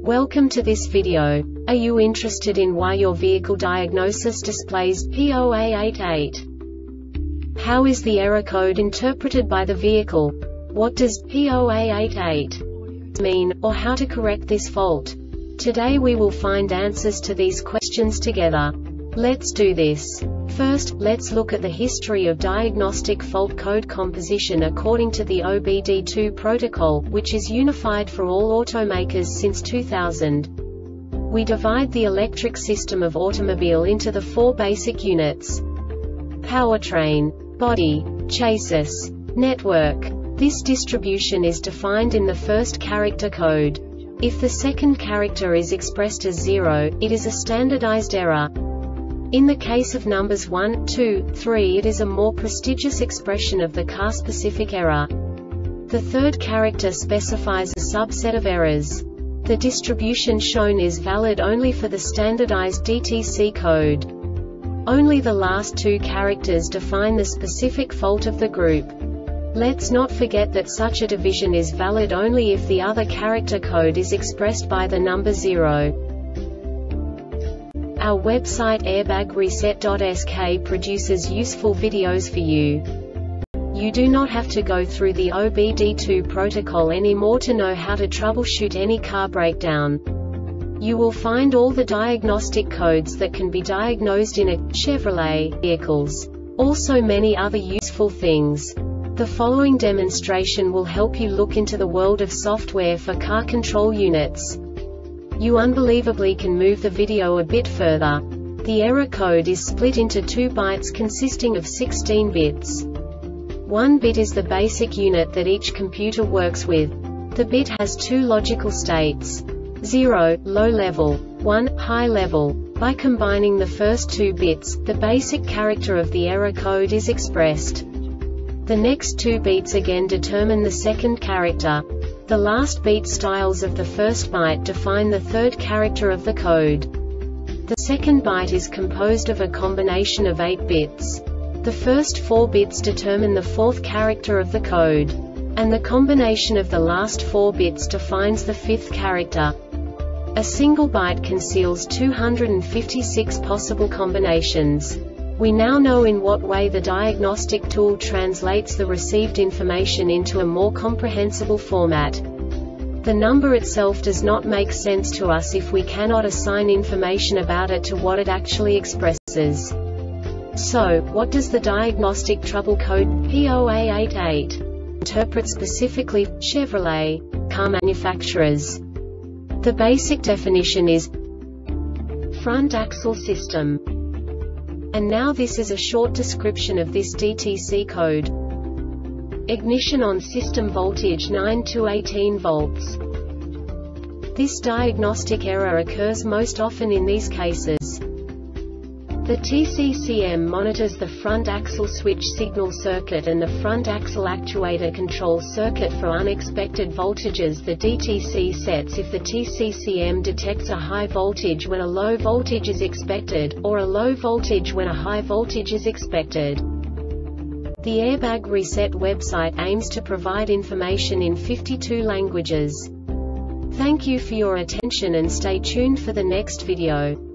Welcome to this video. Are you interested in why your vehicle diagnosis displays P0888? How is the error code interpreted by the vehicle? What does P0888 mean, or how to correct this fault? Today we will find answers to these questions together. Let's do this. First, let's look at the history of diagnostic fault code composition according to the OBD2 protocol, which is unified for all automakers since 2000. We divide the electric system of automobile into the four basic units: powertrain, body, chassis, network. This distribution is defined in the first character code. If the second character is expressed as 0, it is a standardized error. In the case of numbers 1, 2, 3, it is a more prestigious expression of the car-specific error. The third character specifies a subset of errors. The distribution shown is valid only for the standardized DTC code. Only the last two characters define the specific fault of the group. Let's not forget that such a division is valid only if the other character code is expressed by the number 0. Our website airbagreset.sk produces useful videos for you. You do not have to go through the OBD2 protocol anymore to know how to troubleshoot any car breakdown. You will find all the diagnostic codes that can be diagnosed in a Chevrolet vehicles. Also many other useful things. The following demonstration will help you look into the world of software for car control units. You unbelievably can move the video a bit further. The error code is split into 2 bytes consisting of 16 bits. 1 bit is the basic unit that each computer works with. The bit has 2 logical states: 0, low level, 1, high level. By combining the first 2 bits, the basic character of the error code is expressed. The next 2 beats again determine the second character. The last beat styles of the first byte define the third character of the code. The second byte is composed of a combination of 8 bits. The first 4 bits determine the fourth character of the code. And the combination of the last 4 bits defines the fifth character. A single byte conceals 256 possible combinations. We now know in what way the diagnostic tool translates the received information into a more comprehensible format. The number itself does not make sense to us if we cannot assign information about it to what it actually expresses. So, what does the diagnostic trouble code P0888 interpret specifically for Chevrolet car manufacturers? The basic definition is front axle system. And now this is a short description of this DTC code. Ignition on system voltage 9 to 18 volts. This diagnostic error occurs most often in these cases. The TCCM monitors the front axle switch signal circuit and the front axle actuator control circuit for unexpected voltages. The DTC sets if the TCCM detects a high voltage when a low voltage is expected, or a low voltage when a high voltage is expected. The Airbag Reset website aims to provide information in 52 languages. Thank you for your attention and stay tuned for the next video.